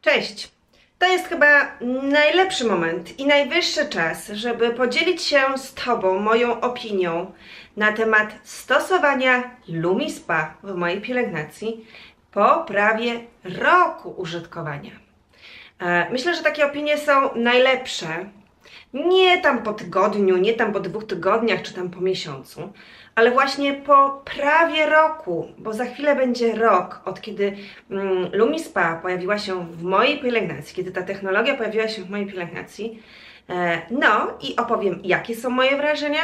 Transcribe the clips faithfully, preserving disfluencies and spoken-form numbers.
Cześć! To jest chyba najlepszy moment i najwyższy czas, żeby podzielić się z Tobą moją opinią na temat stosowania LumiSpa w mojej pielęgnacji po prawie roku użytkowania. Myślę, że takie opinie są najlepsze nie tam po tygodniu, nie tam po dwóch tygodniach, czy tam po miesiącu, ale właśnie po prawie roku, bo za chwilę będzie rok, od kiedy mm, LumiSpa pojawiła się w mojej pielęgnacji, kiedy ta technologia pojawiła się w mojej pielęgnacji. E, no i opowiem, jakie są moje wrażenia,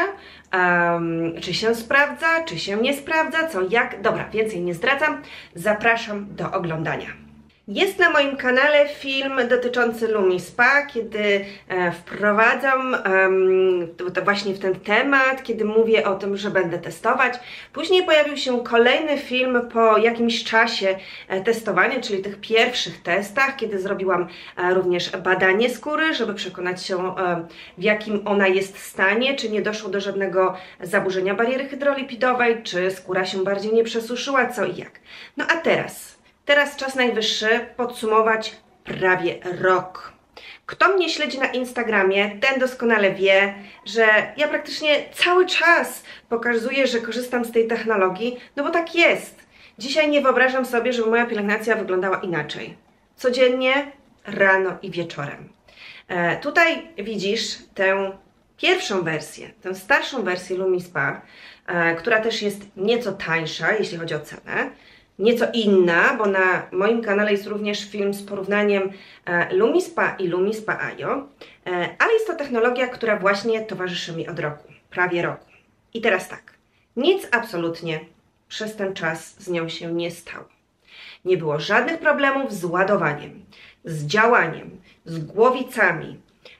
um, czy się sprawdza, czy się nie sprawdza, co, jak. Dobra, więcej nie zdradzam, zapraszam do oglądania. Jest na moim kanale film dotyczący LumiSpa, kiedy e, wprowadzam um, to, to właśnie w ten temat, kiedy mówię o tym, że będę testować. Później pojawił się kolejny film po jakimś czasie e, testowania, czyli tych pierwszych testach, kiedy zrobiłam e, również badanie skóry, żeby przekonać się e, w jakim ona jest stanie, czy nie doszło do żadnego zaburzenia bariery hydrolipidowej, czy skóra się bardziej nie przesuszyła, co i jak. No a teraz... Teraz czas najwyższy podsumować prawie rok. Kto mnie śledzi na Instagramie, ten doskonale wie, że ja praktycznie cały czas pokazuję, że korzystam z tej technologii, no bo tak jest. Dzisiaj nie wyobrażam sobie, żeby moja pielęgnacja wyglądała inaczej. Codziennie, rano i wieczorem. E, tutaj widzisz tę pierwszą wersję, tę starszą wersję LumiSpa, e, która też jest nieco tańsza, jeśli chodzi o cenę. Nieco inna, bo na moim kanale jest również film z porównaniem e, LumiSpa i LumiSpa Ajo, e, ale jest to technologia, która właśnie towarzyszy mi od roku, prawie roku. I teraz tak, nic absolutnie przez ten czas z nią się nie stało. Nie było żadnych problemów z ładowaniem, z działaniem, z głowicami,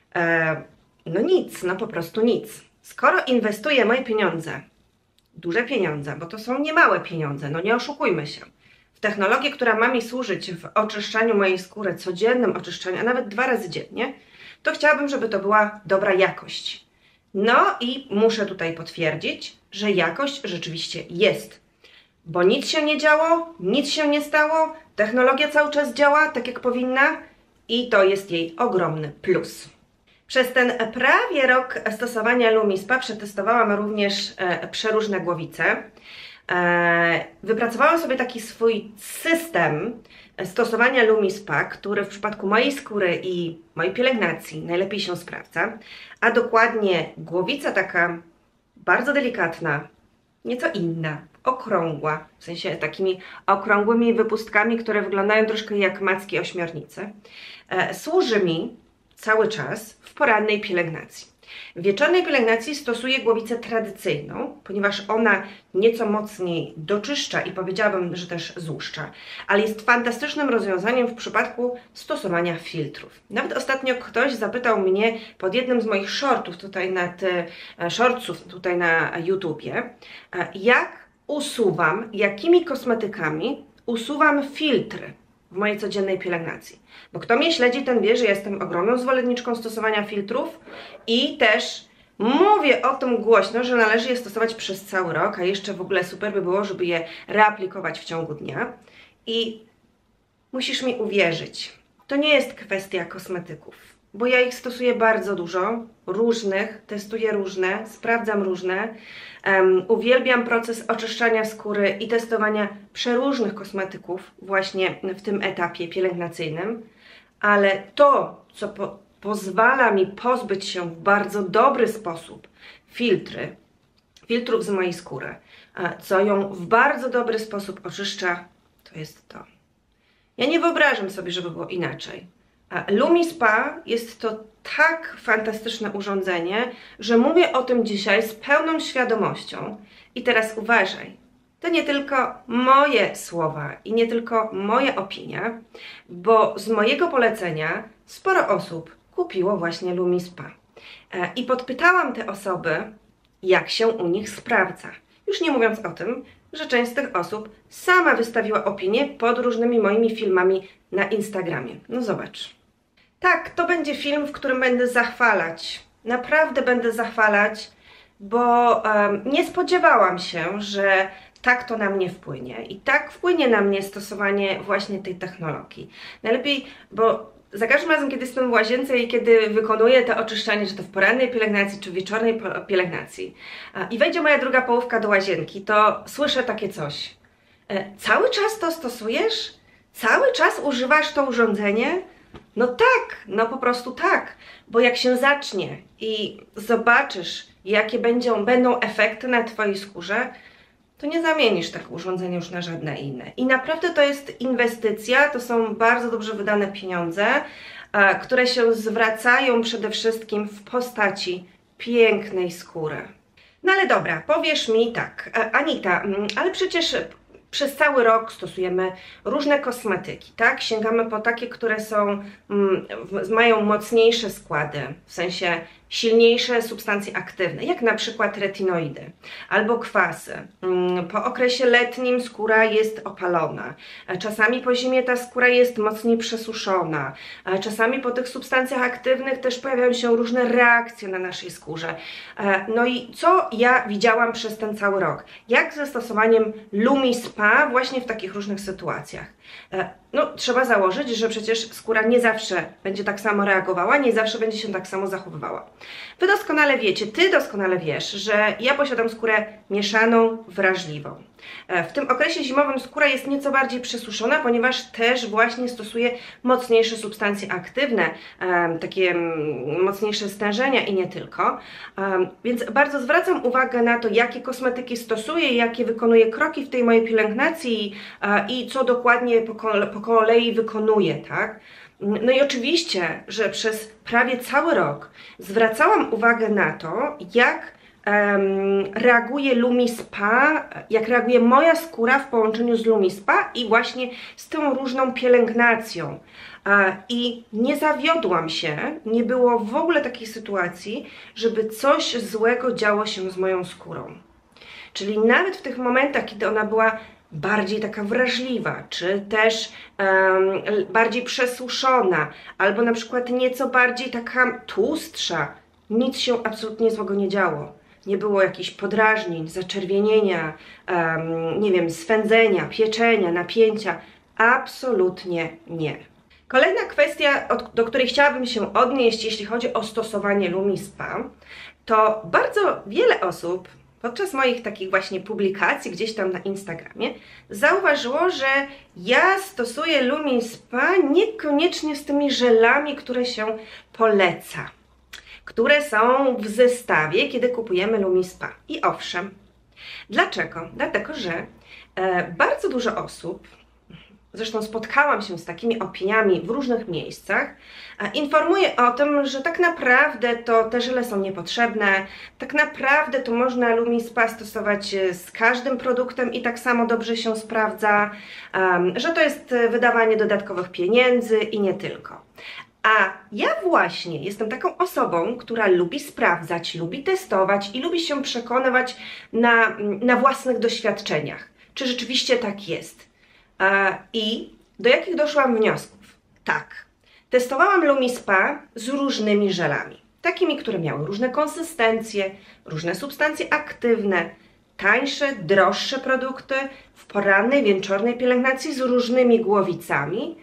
e, no nic, no po prostu nic. Skoro inwestuję moje pieniądze, duże pieniądze, bo to są niemałe pieniądze, no nie oszukujmy się, w technologię, która ma mi służyć w oczyszczaniu mojej skóry, codziennym oczyszczaniu, a nawet dwa razy dziennie, to chciałabym, żeby to była dobra jakość. No i muszę tutaj potwierdzić, że jakość rzeczywiście jest, bo nic się nie działo, nic się nie stało, technologia cały czas działa tak jak powinna i to jest jej ogromny plus. Przez ten prawie rok stosowania LumiSpa przetestowałam również e, przeróżne głowice. E, wypracowałam sobie taki swój system stosowania LumiSpa, który w przypadku mojej skóry i mojej pielęgnacji najlepiej się sprawdza. A dokładnie głowica taka bardzo delikatna, nieco inna, okrągła, w sensie takimi okrągłymi wypustkami, które wyglądają troszkę jak macki ośmiornicy, e, służy mi cały czas w porannej pielęgnacji. W wieczornej pielęgnacji stosuję głowicę tradycyjną, ponieważ ona nieco mocniej doczyszcza i powiedziałabym, że też złuszcza, ale jest fantastycznym rozwiązaniem w przypadku stosowania filtrów. Nawet ostatnio ktoś zapytał mnie pod jednym z moich shortów tutaj na te, shortsów tutaj na YouTubie, jak usuwam, jakimi kosmetykami usuwam filtry w mojej codziennej pielęgnacji. Bo kto mnie śledzi, ten wie, że jestem ogromną zwolenniczką stosowania filtrów i też mówię o tym głośno, że należy je stosować przez cały rok, a jeszcze w ogóle super by było, żeby je reaplikować w ciągu dnia. I musisz mi uwierzyć, to nie jest kwestia kosmetyków, bo ja ich stosuję bardzo dużo, różnych, testuję różne, sprawdzam różne. Um, uwielbiam proces oczyszczania skóry i testowania przeróżnych kosmetyków właśnie w tym etapie pielęgnacyjnym, ale to, co po pozwala mi pozbyć się w bardzo dobry sposób filtry, filtrów z mojej skóry, co ją w bardzo dobry sposób oczyszcza, to jest to. Ja nie wyobrażam sobie, żeby było inaczej. LumiSpa jest to tak fantastyczne urządzenie, że mówię o tym dzisiaj z pełną świadomością. I teraz uważaj, to nie tylko moje słowa i nie tylko moja opinia, bo z mojego polecenia sporo osób kupiło właśnie LumiSpa. I podpytałam te osoby, jak się u nich sprawdza. Już nie mówiąc o tym, że część z tych osób sama wystawiła opinię pod różnymi moimi filmami na Instagramie. No zobacz. Tak, to będzie film, w którym będę zachwalać. Naprawdę będę zachwalać, bo um, nie spodziewałam się, że tak to na mnie wpłynie i tak wpłynie na mnie stosowanie właśnie tej technologii. Najlepiej, bo za każdym razem, kiedy jestem w łazience i kiedy wykonuję to oczyszczanie, czy to w porannej pielęgnacji, czy wieczornej pielęgnacji i wejdzie moja druga połówka do łazienki, to słyszę takie coś. Cały czas to stosujesz? Cały czas używasz to urządzenie? No tak, no po prostu tak, bo jak się zacznie i zobaczysz, jakie będą, będą efekty na Twojej skórze, to nie zamienisz tego urządzenia już na żadne inne. I naprawdę to jest inwestycja, to są bardzo dobrze wydane pieniądze, e, które się zwracają przede wszystkim w postaci pięknej skóry. No ale dobra, powiesz mi tak, e, Anita, ale przecież przez cały rok stosujemy różne kosmetyki, tak? Sięgamy po takie, które są, mm, mają mocniejsze składy, w sensie silniejsze substancje aktywne, jak na przykład retinoidy albo kwasy. Po okresie letnim skóra jest opalona, czasami po zimie ta skóra jest mocniej przesuszona, czasami po tych substancjach aktywnych też pojawiają się różne reakcje na naszej skórze. No i co ja widziałam przez ten cały rok? Jak ze stosowaniem Lumi Spa właśnie w takich różnych sytuacjach? No, trzeba założyć, że przecież skóra nie zawsze będzie tak samo reagowała, nie zawsze będzie się tak samo zachowywała. Wy doskonale wiecie, Ty doskonale wiesz, że ja posiadam skórę mieszaną, wrażliwą. W tym okresie zimowym skóra jest nieco bardziej przesuszona, ponieważ też właśnie stosuję mocniejsze substancje aktywne, takie mocniejsze stężenia i nie tylko. Więc bardzo zwracam uwagę na to, jakie kosmetyki stosuję, jakie wykonuję kroki w tej mojej pielęgnacji i co dokładnie po kolei, po kolei wykonuję, tak? No i oczywiście, że przez prawie cały rok zwracałam uwagę na to, jak um, reaguje Lumi Spa, jak reaguje moja skóra w połączeniu z Lumi Spa i właśnie z tą różną pielęgnacją. I nie zawiodłam się, nie było w ogóle takiej sytuacji, żeby coś złego działo się z moją skórą. Czyli nawet w tych momentach, kiedy ona była bardziej taka wrażliwa, czy też um, bardziej przesuszona, albo na przykład nieco bardziej taka tłustsza, nic się absolutnie złego nie działo. Nie było jakichś podrażnień, zaczerwienienia, um, nie wiem, swędzenia, pieczenia, napięcia. Absolutnie nie. Kolejna kwestia, do której chciałabym się odnieść, jeśli chodzi o stosowanie Lumi Spa, to bardzo wiele osób podczas moich takich właśnie publikacji gdzieś tam na Instagramie zauważyło, że ja stosuję Lumi Spa niekoniecznie z tymi żelami, które się poleca, które są w zestawie, kiedy kupujemy Lumi Spa. I owszem, dlaczego? Dlatego, że e, bardzo dużo osób, zresztą spotkałam się z takimi opiniami w różnych miejscach, informuję o tym, że tak naprawdę to te żele są niepotrzebne, tak naprawdę to można Lumi Spa stosować z każdym produktem i tak samo dobrze się sprawdza, że to jest wydawanie dodatkowych pieniędzy i nie tylko. A ja właśnie jestem taką osobą, która lubi sprawdzać, lubi testować i lubi się przekonywać na, na własnych doświadczeniach, czy rzeczywiście tak jest. I do jakich doszłam wniosków? Tak, testowałam Lumi Spa z różnymi żelami, takimi, które miały różne konsystencje, różne substancje aktywne, tańsze, droższe produkty w porannej, wieczornej pielęgnacji z różnymi głowicami.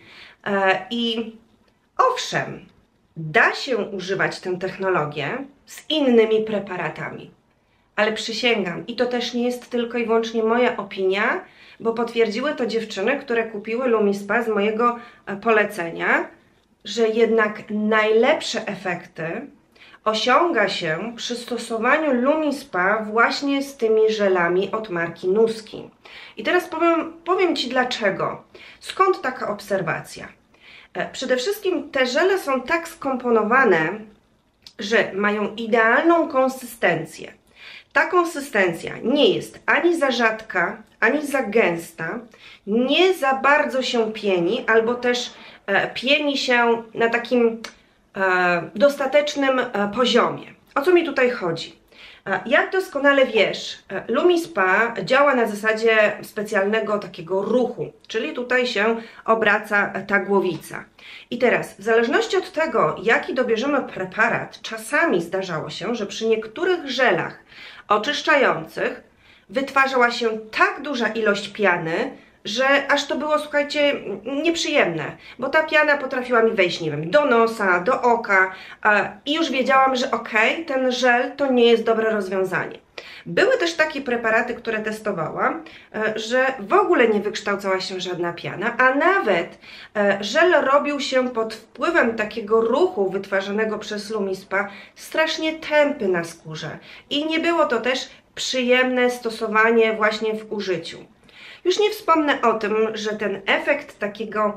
I owszem, da się używać tę technologię z innymi preparatami, ale przysięgam, i to też nie jest tylko i wyłącznie moja opinia, bo potwierdziły to dziewczyny, które kupiły Lumi Spa z mojego polecenia, że jednak najlepsze efekty osiąga się przy stosowaniu Lumi Spa właśnie z tymi żelami od marki Nuski. I teraz powiem, powiem Ci dlaczego. Skąd taka obserwacja? Przede wszystkim te żele są tak skomponowane, że mają idealną konsystencję. Ta konsystencja nie jest ani za rzadka, ani za gęsta, nie za bardzo się pieni, albo też e, pieni się na takim e, dostatecznym e, poziomie. O co mi tutaj chodzi? E, jak doskonale wiesz, e, Lumi Spa działa na zasadzie specjalnego takiego ruchu, czyli tutaj się obraca ta głowica. I teraz, w zależności od tego, jaki dobierzemy preparat, czasami zdarzało się, że przy niektórych żelach oczyszczających wytwarzała się tak duża ilość piany, że aż to było, słuchajcie, nieprzyjemne, bo ta piana potrafiła mi wejść, nie wiem, do nosa, do oka i już wiedziałam, że okej, okay, ten żel to nie jest dobre rozwiązanie. Były też takie preparaty, które testowałam, że w ogóle nie wykształcała się żadna piana, a nawet żel robił się pod wpływem takiego ruchu wytwarzanego przez LumiSpa strasznie tępy na skórze i nie było to też przyjemne stosowanie właśnie w użyciu. Już nie wspomnę o tym, że ten efekt takiego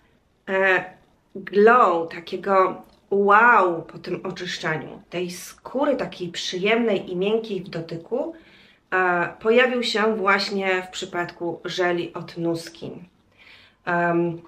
e, glow, takiego wow po tym oczyszczaniu, tej skóry takiej przyjemnej i miękkiej w dotyku, e, pojawił się właśnie w przypadku żeli od Nuskin. Um,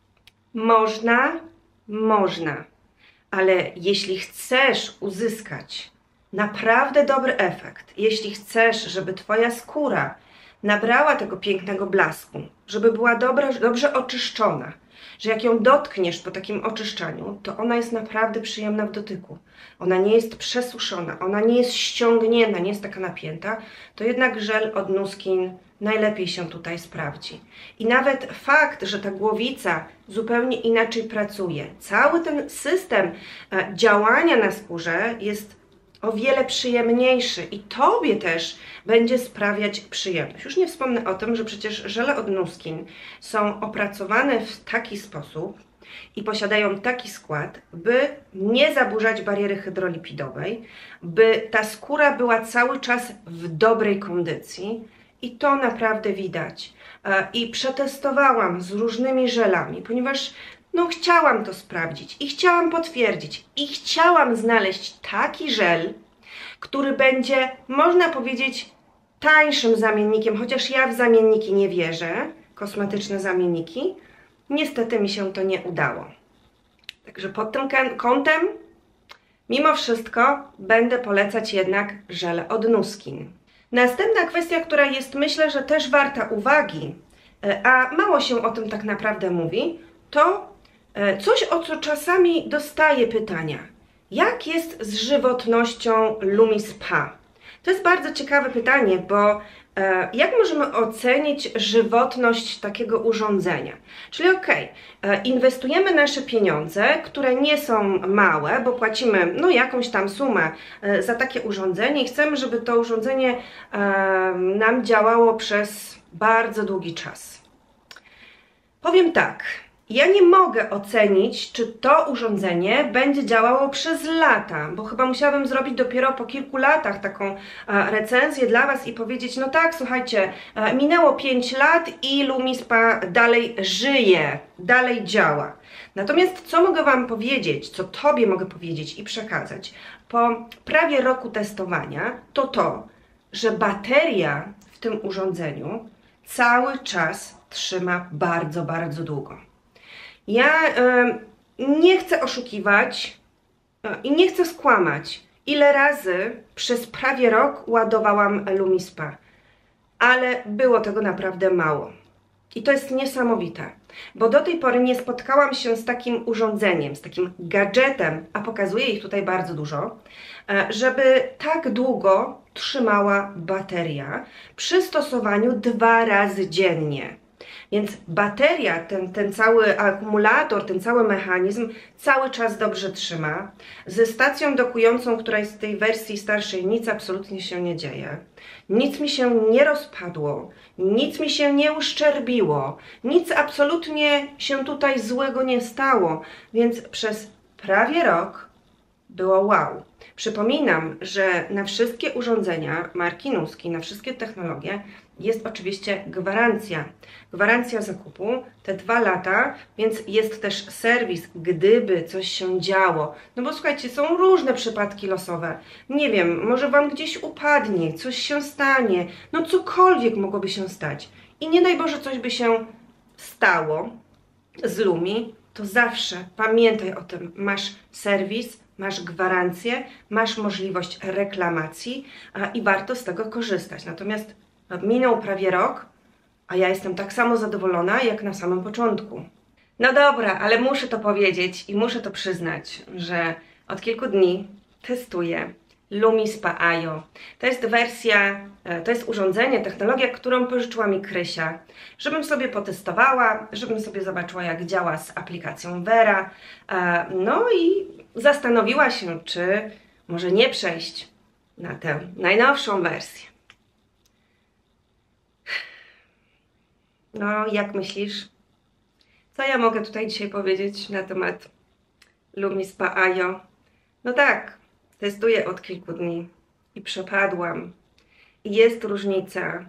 można, można, ale jeśli chcesz uzyskać naprawdę dobry efekt, jeśli chcesz, żeby Twoja skóra nabrała tego pięknego blasku, żeby była dobra, dobrze oczyszczona, że jak ją dotkniesz po takim oczyszczaniu, to ona jest naprawdę przyjemna w dotyku. Ona nie jest przesuszona, ona nie jest ściągnięta, nie jest taka napięta, to jednak żel od Nuskin najlepiej się tutaj sprawdzi. I nawet fakt, że ta głowica zupełnie inaczej pracuje, cały ten system działania na skórze jest o wiele przyjemniejszy i Tobie też będzie sprawiać przyjemność. Już nie wspomnę o tym, że przecież żele od Nuskin są opracowane w taki sposób i posiadają taki skład, by nie zaburzać bariery hydrolipidowej, by ta skóra była cały czas w dobrej kondycji i to naprawdę widać. I przetestowałam z różnymi żelami, ponieważ no chciałam to sprawdzić i chciałam potwierdzić i chciałam znaleźć taki żel, który będzie, można powiedzieć, tańszym zamiennikiem, chociaż ja w zamienniki nie wierzę, kosmetyczne zamienniki. Niestety mi się to nie udało. Także pod tym kątem, mimo wszystko, będę polecać jednak żele od Nuskin. Następna kwestia, która jest, myślę, że też warta uwagi, a mało się o tym tak naprawdę mówi, to coś, o co czasami dostaję pytania. Jak jest z żywotnością LumiSpa? To jest bardzo ciekawe pytanie, bo e, jak możemy ocenić żywotność takiego urządzenia? Czyli ok, e, inwestujemy nasze pieniądze, które nie są małe, bo płacimy no, jakąś tam sumę e, za takie urządzenie i chcemy, żeby to urządzenie e, nam działało przez bardzo długi czas. Powiem tak. Ja nie mogę ocenić, czy to urządzenie będzie działało przez lata, bo chyba musiałabym zrobić dopiero po kilku latach taką recenzję dla Was i powiedzieć, no tak, słuchajcie, minęło pięć lat i LumiSpa dalej żyje, dalej działa. Natomiast co mogę Wam powiedzieć, co Tobie mogę powiedzieć i przekazać po prawie roku testowania, to to, że bateria w tym urządzeniu cały czas trzyma bardzo, bardzo długo. Ja y, nie chcę oszukiwać y, i nie chcę skłamać, ile razy przez prawie rok ładowałam LumiSpa, ale było tego naprawdę mało. I to jest niesamowite, bo do tej pory nie spotkałam się z takim urządzeniem, z takim gadżetem, a pokazuję ich tutaj bardzo dużo, y, żeby tak długo trzymała bateria przy stosowaniu dwa razy dziennie. Więc bateria, ten, ten cały akumulator, ten cały mechanizm cały czas dobrze trzyma. Ze stacją dokującą, która jest w tej wersji starszej, nic absolutnie się nie dzieje. Nic mi się nie rozpadło, nic mi się nie uszczerbiło, nic absolutnie się tutaj złego nie stało. Więc przez prawie rok było wow. Przypominam, że na wszystkie urządzenia marki Nuskin, na wszystkie technologie jest oczywiście gwarancja. Gwarancja zakupu, te dwa lata, więc jest też serwis, gdyby coś się działo. No bo słuchajcie, są różne przypadki losowe. Nie wiem, może Wam gdzieś upadnie, coś się stanie, no cokolwiek mogłoby się stać. I nie daj Boże, coś by się stało z Lumi, to zawsze pamiętaj o tym, masz serwis, masz gwarancję, masz możliwość reklamacji a, i warto z tego korzystać. Natomiast minął prawie rok, a ja jestem tak samo zadowolona jak na samym początku. No dobra, ale muszę to powiedzieć i muszę to przyznać, że od kilku dni testuję LumiSpa Ayo. To jest wersja, to jest urządzenie, technologia, którą pożyczyła mi Krysia, żebym sobie potestowała, żebym sobie zobaczyła, jak działa z aplikacją Vera. No i zastanowiła się, czy może nie przejść na tę najnowszą wersję. No, jak myślisz? Co ja mogę tutaj dzisiaj powiedzieć na temat LumiSpa Ayo? No tak, testuję od kilku dni i przepadłam. I jest różnica.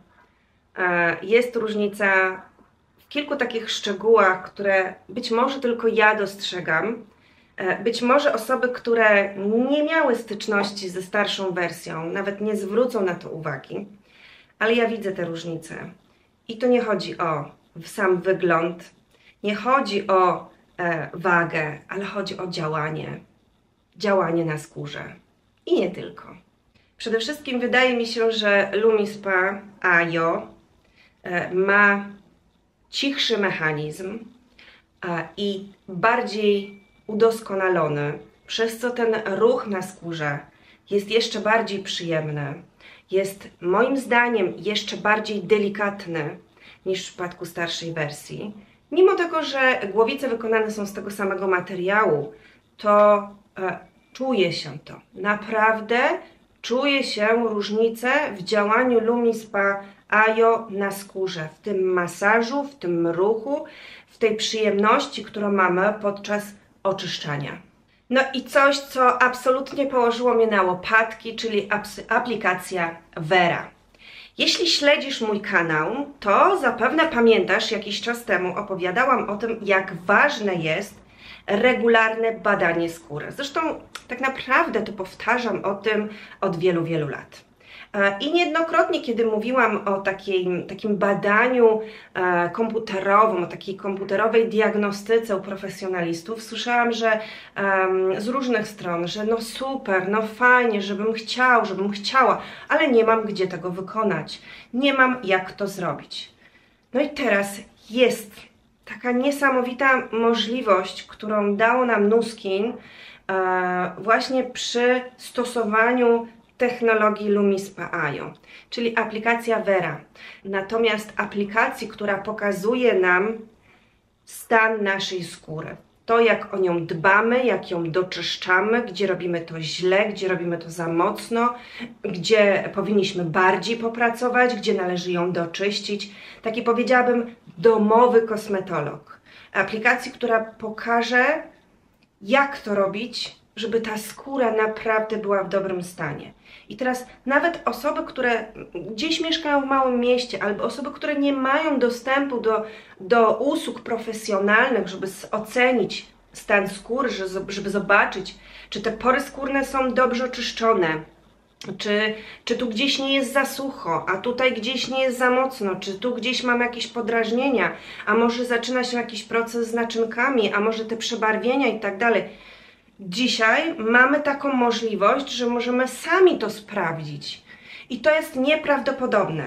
Jest różnica w kilku takich szczegółach, które być może tylko ja dostrzegam. Być może osoby, które nie miały styczności ze starszą wersją, nawet nie zwrócą na to uwagi. Ale ja widzę te różnice. I to nie chodzi o sam wygląd, nie chodzi o e, wagę, ale chodzi o działanie. Działanie na skórze. I nie tylko. Przede wszystkim wydaje mi się, że LumiSpa Ayo e, ma cichszy mechanizm e, i bardziej udoskonalony, przez co ten ruch na skórze jest jeszcze bardziej przyjemny. Jest moim zdaniem jeszcze bardziej delikatny niż w przypadku starszej wersji. Mimo tego, że głowice wykonane są z tego samego materiału, to e, czuje się to. Naprawdę czuje się różnicę w działaniu LumiSpa Ayo na skórze, w tym masażu, w tym ruchu, w tej przyjemności, którą mamy podczas oczyszczania. No i coś, co absolutnie położyło mnie na łopatki, czyli aplikacja Vera. Jeśli śledzisz mój kanał, to zapewne pamiętasz, jakiś czas temu opowiadałam o tym, jak ważne jest regularne badanie skóry. Zresztą tak naprawdę to powtarzam o tym od wielu, wielu lat. I niejednokrotnie, kiedy mówiłam o takim, takim badaniu e, komputerowym, o takiej komputerowej diagnostyce u profesjonalistów, słyszałam, że e, z różnych stron, że no super, no fajnie, żebym chciał, żebym chciała, ale nie mam gdzie tego wykonać, nie mam jak to zrobić. No i teraz jest taka niesamowita możliwość, którą dało nam Nuskin e, właśnie przy stosowaniu technologii LumiSpa Ayo, czyli aplikacja Vera. Natomiast aplikacji, która pokazuje nam stan naszej skóry. To, jak o nią dbamy, jak ją doczyszczamy, gdzie robimy to źle, gdzie robimy to za mocno, gdzie powinniśmy bardziej popracować, gdzie należy ją doczyścić. Taki, powiedziałabym, domowy kosmetolog. Aplikacji, która pokaże, jak to robić, żeby ta skóra naprawdę była w dobrym stanie. I teraz nawet osoby, które gdzieś mieszkają w małym mieście, albo osoby, które nie mają dostępu do, do usług profesjonalnych, żeby ocenić stan skóry, żeby zobaczyć, czy te pory skórne są dobrze oczyszczone, czy, czy tu gdzieś nie jest za sucho, a tutaj gdzieś nie jest za mocno, czy tu gdzieś mamy jakieś podrażnienia, a może zaczyna się jakiś proces z naczynkami, a może te przebarwienia i tak dalej. Dzisiaj mamy taką możliwość, że możemy sami to sprawdzić. I to jest nieprawdopodobne.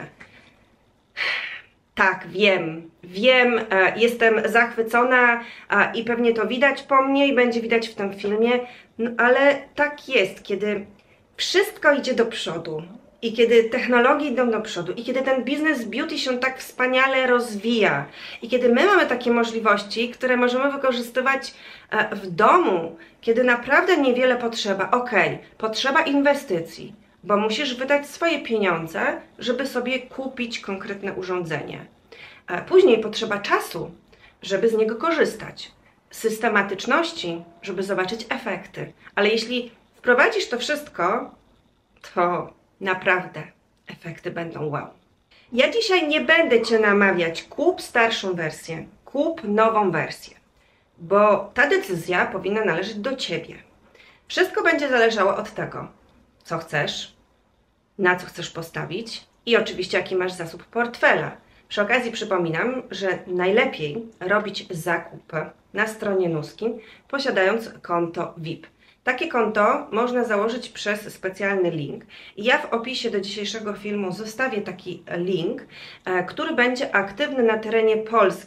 Tak, wiem, wiem, jestem zachwycona i pewnie to widać po mnie i będzie widać w tym filmie, no, ale tak jest, kiedy wszystko idzie do przodu i kiedy technologie idą do przodu i kiedy ten biznes beauty się tak wspaniale rozwija i kiedy my mamy takie możliwości, które możemy wykorzystywać w domu, kiedy naprawdę niewiele potrzeba, ok, potrzeba inwestycji, bo musisz wydać swoje pieniądze, żeby sobie kupić konkretne urządzenie. Później potrzeba czasu, żeby z niego korzystać, systematyczności, żeby zobaczyć efekty, ale jeśli wprowadzisz to wszystko, to naprawdę efekty będą wow. Ja dzisiaj nie będę Cię namawiać, kup starszą wersję, kup nową wersję, bo ta decyzja powinna należeć do Ciebie. Wszystko będzie zależało od tego, co chcesz, na co chcesz postawić i oczywiście jaki masz zasób portfela. Przy okazji przypominam, że najlepiej robić zakupy na stronie Nuskin, posiadając konto V I P. Takie konto można założyć przez specjalny link. I ja w opisie do dzisiejszego filmu zostawię taki link, który będzie aktywny na terenie Polski.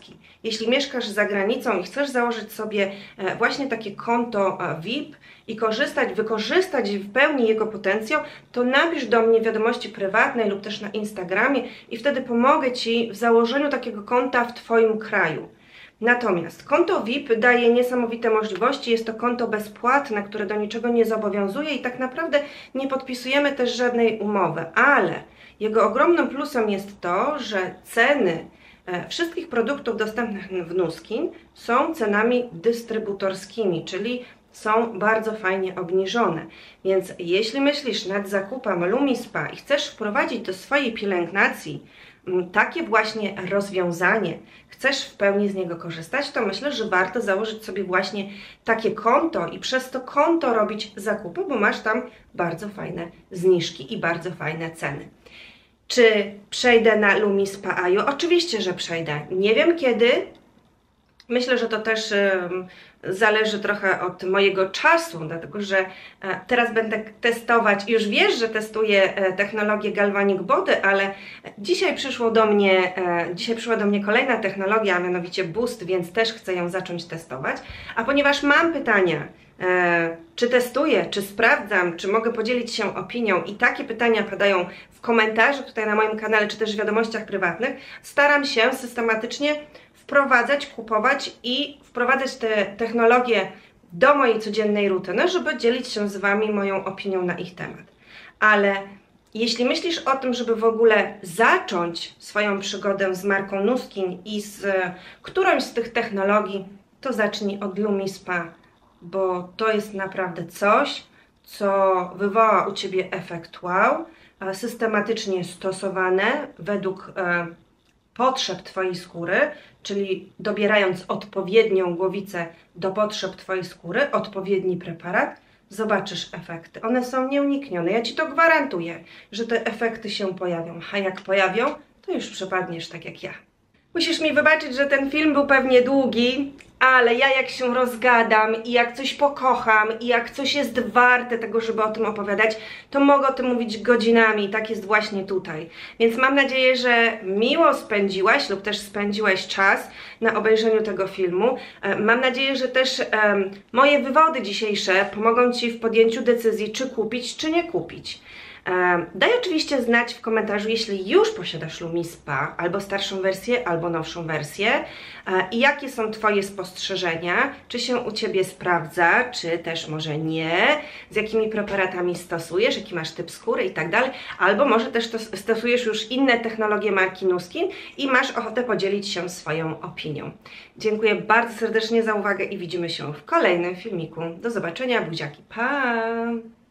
Jeśli mieszkasz za granicą i chcesz założyć sobie właśnie takie konto V I P i korzystać, wykorzystać w pełni jego potencjał, to napisz do mnie wiadomości prywatnej lub też na Instagramie i wtedy pomogę Ci w założeniu takiego konta w Twoim kraju. Natomiast konto V I P daje niesamowite możliwości, jest to konto bezpłatne, które do niczego nie zobowiązuje i tak naprawdę nie podpisujemy też żadnej umowy, ale jego ogromnym plusem jest to, że ceny wszystkich produktów dostępnych w Nuskin są cenami dystrybutorskimi, czyli są bardzo fajnie obniżone. Więc jeśli myślisz nad zakupem LumiSpa i chcesz wprowadzić do swojej pielęgnacji takie właśnie rozwiązanie, chcesz w pełni z niego korzystać, to myślę, że warto założyć sobie właśnie takie konto i przez to konto robić zakupy, bo masz tam bardzo fajne zniżki i bardzo fajne ceny. Czy przejdę na LumiSpa A I O? Oczywiście, że przejdę. Nie wiem kiedy. Myślę, że to też y, zależy trochę od mojego czasu, dlatego że y, teraz będę testować, już wiesz, że testuję y, technologię Galvanic Body, ale dzisiaj przyszło do mnie, y, dzisiaj przyszła do mnie kolejna technologia, a mianowicie Boost, więc też chcę ją zacząć testować. A ponieważ mam pytania, y, czy testuję, czy sprawdzam, czy mogę podzielić się opinią i takie pytania padają w komentarzu tutaj na moim kanale, czy też w wiadomościach prywatnych, staram się systematycznie wprowadzać, kupować i wprowadzać te technologie do mojej codziennej rutyny, żeby dzielić się z Wami moją opinią na ich temat. Ale jeśli myślisz o tym, żeby w ogóle zacząć swoją przygodę z marką Nuskin i z którąś z tych technologii, to zacznij od LumiSpa, bo to jest naprawdę coś, co wywoła u Ciebie efekt wow, systematycznie stosowane według e, potrzeb Twojej skóry, czyli dobierając odpowiednią głowicę do potrzeb Twojej skóry, odpowiedni preparat, zobaczysz efekty. One są nieuniknione. Ja Ci to gwarantuję, że te efekty się pojawią. A jak pojawią, to już przepadniesz tak jak ja. Musisz mi wybaczyć, że ten film był pewnie długi, ale ja jak się rozgadam i jak coś pokocham i jak coś jest warte tego, żeby o tym opowiadać, to mogę o tym mówić godzinami i tak jest właśnie tutaj. Więc mam nadzieję, że miło spędziłaś lub też spędziłeś czas na obejrzeniu tego filmu. Mam nadzieję, że też um, moje wywody dzisiejsze pomogą Ci w podjęciu decyzji, czy kupić, czy nie kupić. Daj oczywiście znać w komentarzu, jeśli już posiadasz LumiSpa, albo starszą wersję, albo nowszą wersję i jakie są Twoje spostrzeżenia, czy się u Ciebie sprawdza, czy też może nie, z jakimi preparatami stosujesz, jaki masz typ skóry i tak dalej, albo może też stosujesz już inne technologie marki Nuskin i masz ochotę podzielić się swoją opinią. Dziękuję bardzo serdecznie za uwagę i widzimy się w kolejnym filmiku. Do zobaczenia, buziaki, pa!